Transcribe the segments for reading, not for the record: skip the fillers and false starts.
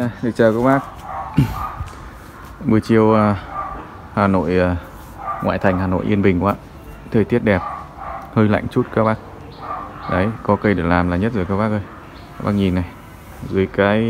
Được chào các bác. Buổi chiều Hà Nội, ngoại thành Hà Nội yên bình quá, thời tiết đẹp, hơi lạnh chút các bác. Đấy, có cây để làm là nhất rồi các bác ơi. Các bác nhìn này, dưới cái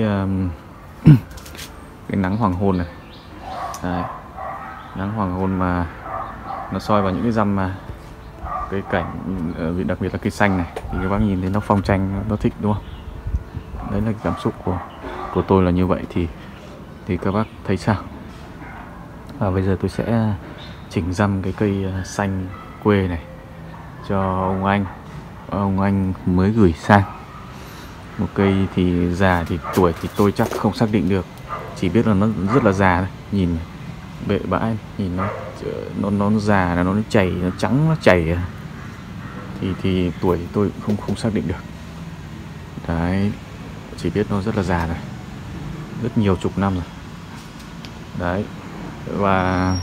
cái nắng hoàng hôn này. Đấy, nắng hoàng hôn mà nó soi vào những cái răm mà cái cảnh, đặc biệt là cây xanh này, thì các bác nhìn thấy nó phong tranh, nó thích đúng không? Đấy là cảm xúc của tôi là như vậy. Thì các bác thấy sao? Bây giờ tôi sẽ chỉnh răm cái cây xanh quê này cho ông anh mới gửi sang. Một cây thì già, thì tuổi thì tôi chắc không xác định được, chỉ biết là nó rất là già thôi. Nhìn bệ bãi, nhìn nó già, là nó chảy, nó trắng, nó chảy. Thì tuổi thì tôi cũng không xác định được. Đấy, chỉ biết nó rất là già rồi, rất nhiều chục năm rồi. Đấy, và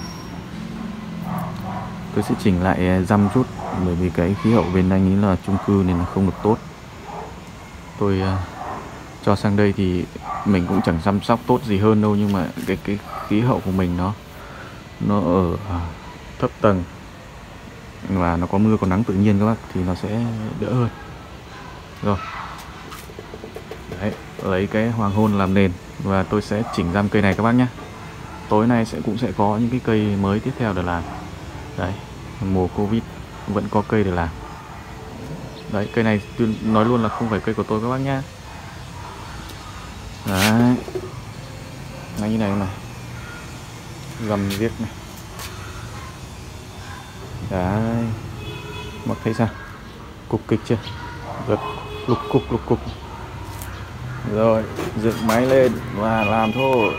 tôi sẽ chỉnh lại răm chút, bởi vì cái khí hậu bên anh ấy là chung cư nên là không được tốt. Tôi cho sang đây thì mình cũng chẳng chăm sóc tốt gì hơn đâu, nhưng mà cái khí hậu của mình nó ở thấp tầng và nó có mưa có nắng tự nhiên các bác, thì nó sẽ đỡ hơn. Rồi, đấy, lấy cái hoàng hôn làm nền và tôi sẽ chỉnh răm cây này các bác nhé. Tối nay cũng sẽ có những cái cây mới tiếp theo để làm. Đấy, mùa Covid vẫn có cây để làm. Đấy, cây này tôi nói luôn là không phải cây của tôi các bác nhá. Đấy, ngay như này này, răm riết này. Đấy, bác thấy sao? Cục kịch chưa? Rất lục cục. Rồi, dựng máy lên và làm thôi.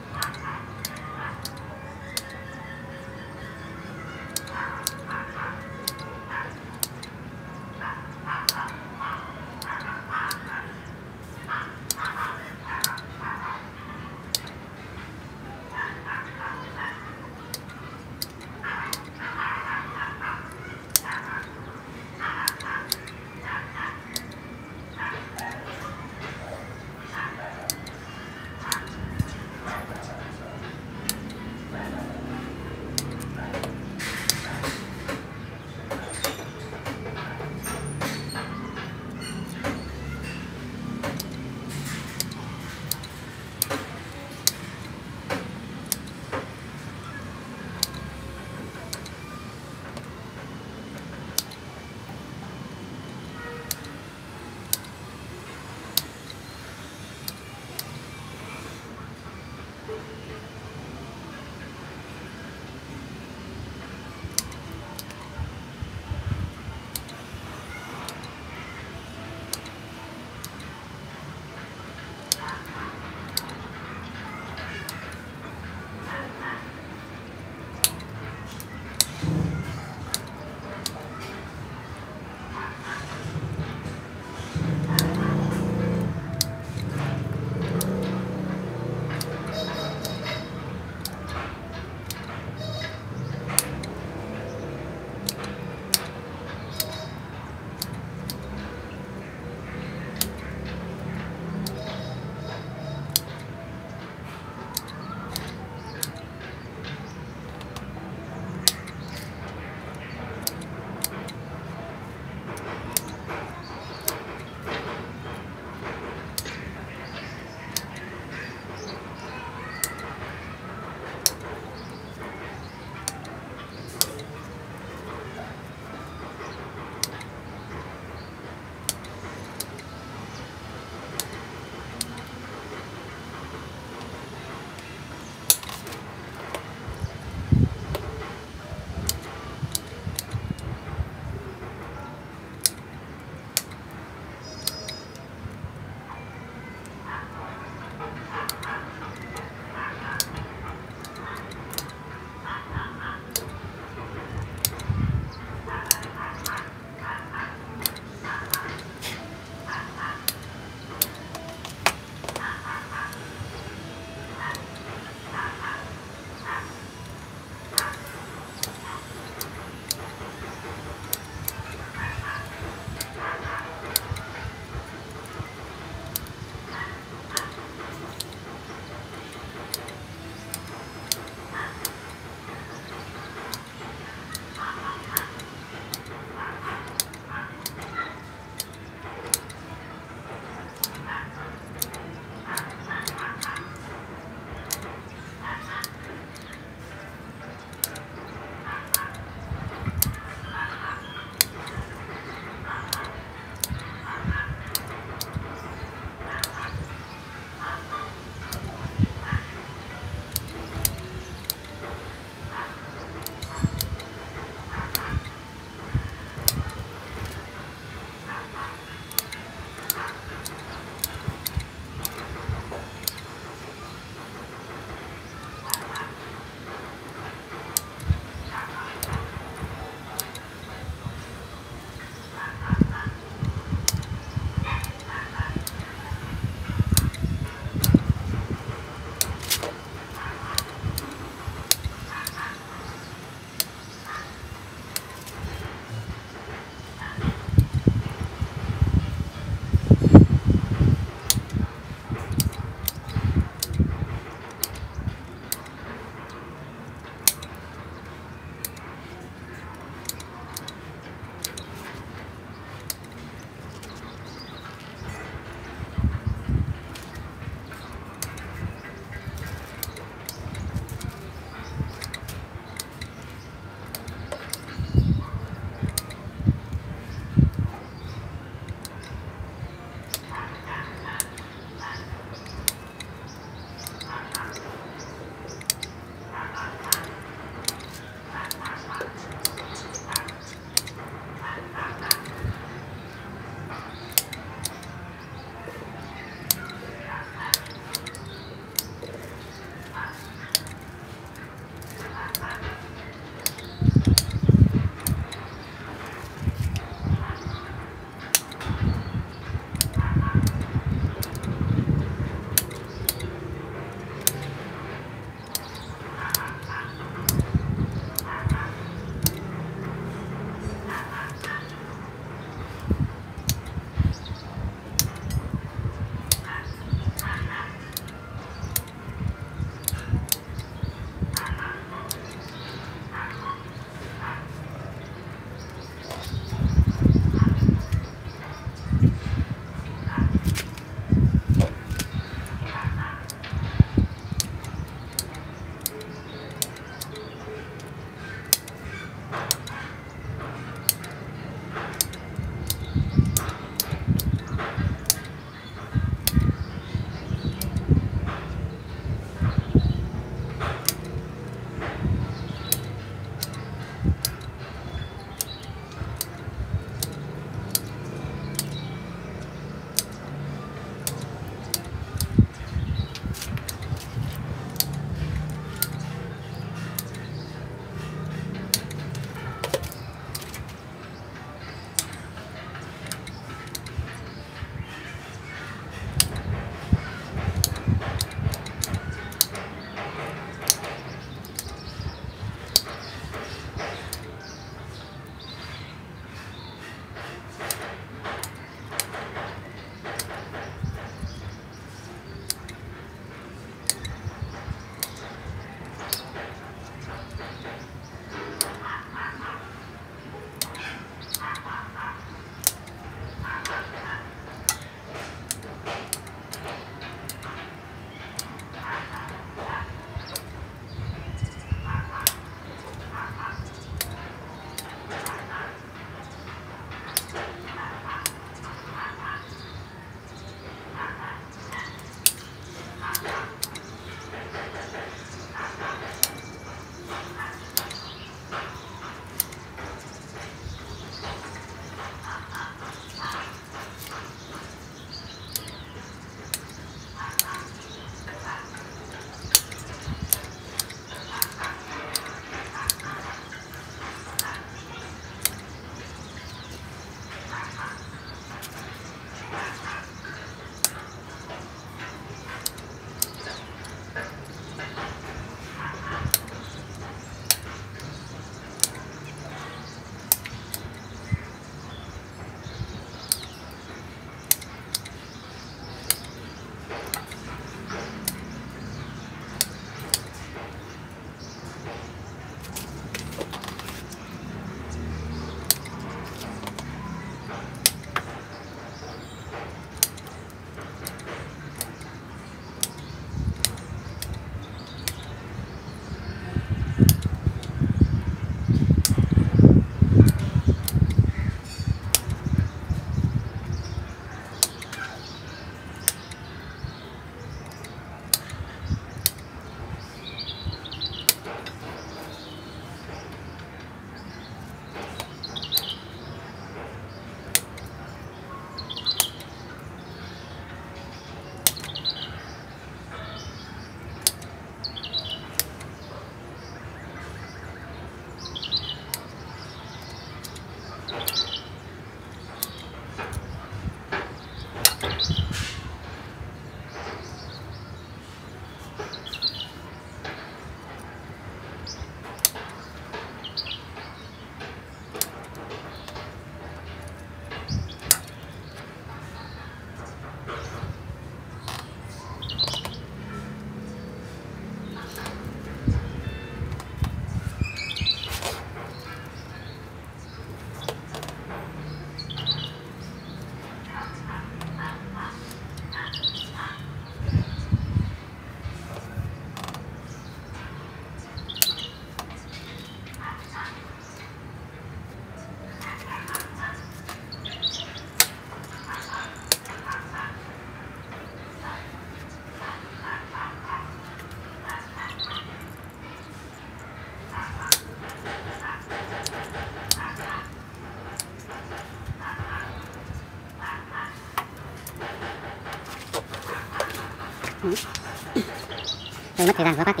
Hơi mất thời gian của bác tí.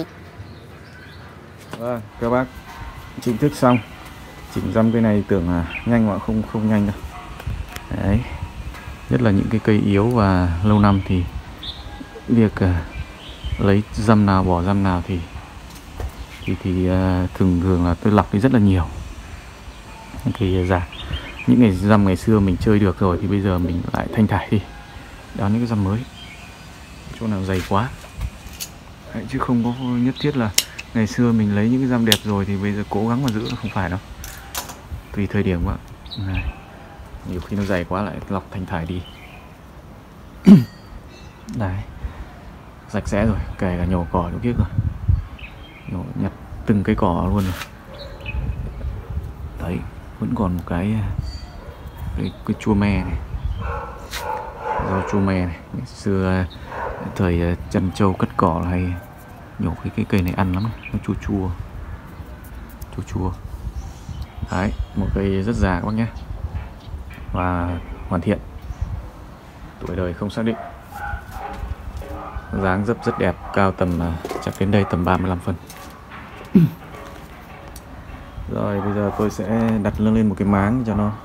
Vâng, các bác chính thức xong. Chỉnh răm cây này tưởng là nhanh mà không nhanh đâu. Đấy. Nhất là những cái cây yếu và lâu năm thì việc lấy răm nào bỏ răm nào thì thường thường là tôi lọc đi rất là nhiều. Thì những cái răm ngày xưa mình chơi được rồi thì bây giờ mình lại thanh thải đi. Đó, những cái răm mới. Chỗ nào dày quá. Đấy, chứ không có nhất thiết là ngày xưa mình lấy những cái răm đẹp rồi thì bây giờ cố gắng mà giữ, không phải đâu. Tùy thời điểm quá. Này. Nhiều khi nó dày quá lại lọc thanh thải đi. Đấy. Sạch sẽ rồi, kể cả nhổ cỏ chỗ kia rồi. Nhặt từng cái cỏ luôn rồi. Đấy, vẫn còn một cái chua me này. Rau chua me này. Ngày xưa thời chăn trâu cất cỏ hay nhổ cái cây này ăn lắm, nó chua chua. Đấy, một cây rất già các bác nhé, và hoàn thiện, tuổi đời không xác định, dáng dấp rất đẹp, cao tầm chắc đến đây tầm 35 phân. Rồi bây giờ tôi sẽ đặt lên một cái máng cho nó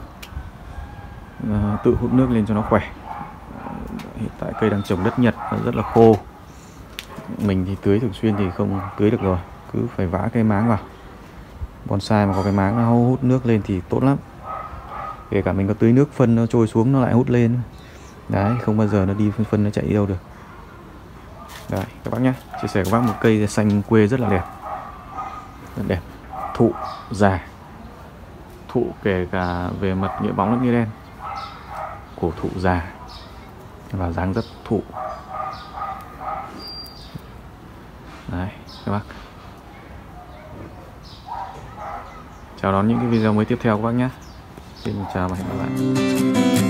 tự hút nước lên cho nó khỏe. Hiện tại cây đang trồng đất Nhật và rất là khô. Mình thì tưới thường xuyên thì không tưới được rồi, cứ phải vã cái máng vào. Bonsai mà có cái máng nó hút nước lên thì tốt lắm. Kể cả mình có tưới nước, phân nó trôi xuống nó lại hút lên. Đấy, không bao giờ nó đi phân nó chạy đi đâu được. Đấy các bác nhé, chia sẻ các bác một cây xanh quê rất là đẹp. Rất đẹp. Thụ già. Thụ kể cả về mặt nghĩa bóng lẫn nghĩa đen. Cổ thụ già và dáng dấp thụ. Đấy các bác. Chào đón những cái video mới tiếp theo các bác nhé. Xin chào và hẹn gặp lại.